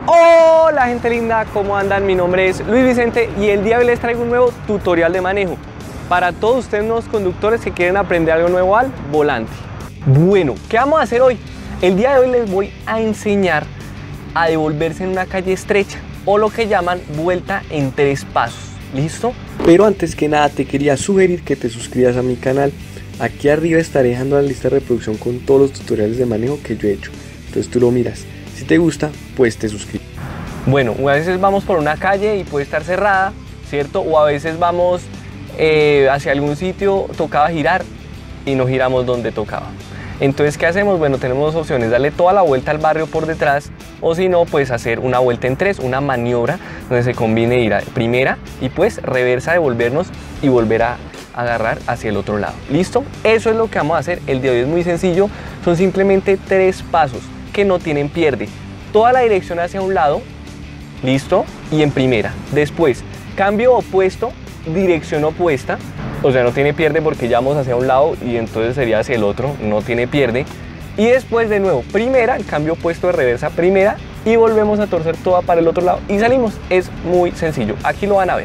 Hola gente linda, ¿cómo andan? Mi nombre es Luis Vicente y el día de hoy les traigo un nuevo tutorial de manejo para todos ustedes nuevos conductores que quieren aprender algo nuevo al volante. Bueno, ¿qué vamos a hacer hoy? El día de hoy les voy a enseñar a devolverse en una calle estrecha o lo que llaman vuelta en 3 pasos. ¿Listo? Pero antes que nada te quería sugerir que te suscribas a mi canal. Aquí arriba estaré dejando la lista de reproducción con todos los tutoriales de manejo que yo he hecho. Entonces tú lo miras. Si te gusta, pues te suscribes. Bueno, a veces vamos por una calle y puede estar cerrada, ¿cierto? O a veces vamos hacia algún sitio, tocaba girar y no giramos donde tocaba. Entonces, ¿qué hacemos? Bueno, tenemos dos opciones: darle toda la vuelta al barrio por detrás, o si no, pues hacer una vuelta en 3, una maniobra donde se combine ir a primera y pues reversa, devolvernos y volver a agarrar hacia el otro lado. ¿Listo? Eso es lo que vamos a hacer. El de hoy es muy sencillo, son simplemente 3 pasos que no tienen pierde. Toda la dirección hacia un lado, listo, y en primera. Después, cambio opuesto, dirección opuesta, o sea, no tiene pierde porque ya vamos hacia un lado y entonces sería hacia el otro, no tiene pierde. Y después de nuevo, primera, cambio opuesto de reversa, primera, y volvemos a torcer toda para el otro lado y salimos. Es muy sencillo, aquí lo van a ver.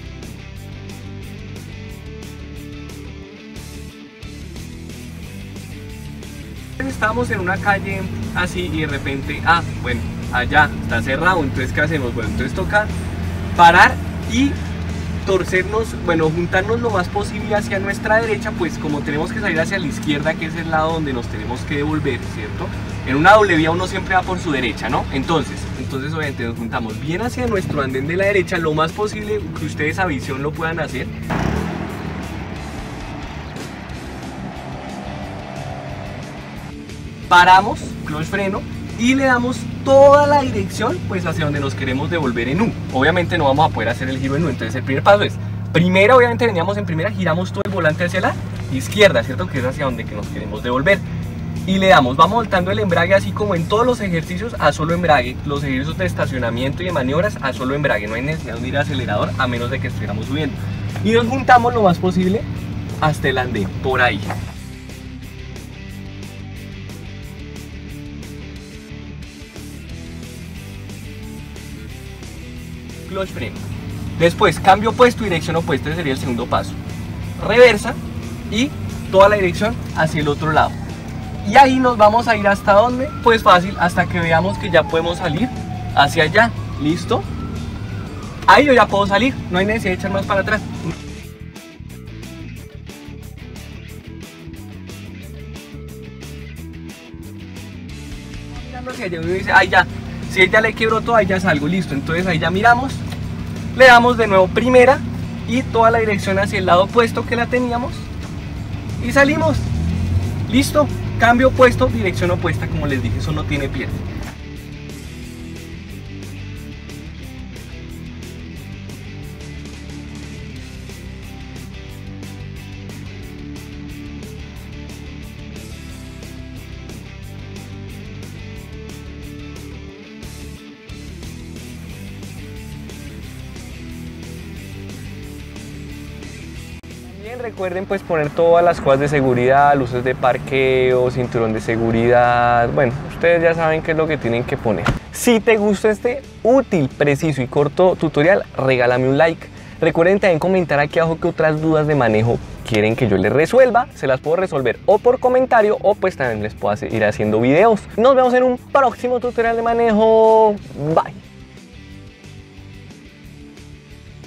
Estamos en una calle así y de repente, bueno, allá está cerrado, entonces ¿qué hacemos? Bueno, entonces toca parar y torcernos, bueno, juntarnos lo más posible hacia nuestra derecha, pues como tenemos que salir hacia la izquierda, que es el lado donde nos tenemos que devolver, ¿cierto? En una doble vía uno siempre va por su derecha, ¿no? Entonces obviamente nos juntamos bien hacia nuestro andén de la derecha, lo más posible que ustedes a visión lo puedan hacer. Paramos, clutch freno, y le damos toda la dirección pues hacia donde nos queremos devolver en U. Obviamente no vamos a poder hacer el giro en U, entonces el primer paso es, primera, obviamente veníamos en primera, giramos todo el volante hacia la izquierda, ¿cierto? Que es hacia donde nos queremos devolver. Y le damos, vamos voltando el embrague así como en todos los ejercicios a solo embrague, los ejercicios de estacionamiento y de maniobras a solo embrague, no hay necesidad de ir a acelerador a menos de que estuviéramos subiendo. Y nos juntamos lo más posible hasta el andén, por ahí. Clutch freno. Después cambio opuesto, dirección opuesta, ese sería el segundo paso. Reversa y toda la dirección hacia el otro lado. Y ahí nos vamos a ir hasta donde, pues fácil, hasta que veamos que ya podemos salir hacia allá. ¿Listo? Ahí yo ya puedo salir, no hay necesidad de echar más para atrás. Mirando hacia allá, uno dice, ahí ya. Si ella le quebró todo, ahí ya salgo, listo. Entonces ahí ya miramos, le damos de nuevo primera y toda la dirección hacia el lado opuesto que la teníamos y salimos. Listo, cambio opuesto, dirección opuesta, como les dije, eso no tiene pierde. Recuerden pues poner todas las cosas de seguridad, luces de parqueo, cinturón de seguridad, bueno, ustedes ya saben qué es lo que tienen que poner. Si te gustó este útil, preciso y corto tutorial, regálame un like. Recuerden también comentar aquí abajo qué otras dudas de manejo quieren que yo les resuelva. Se las puedo resolver o por comentario o pues también les puedo ir haciendo videos. Nos vemos en un próximo tutorial de manejo. Bye.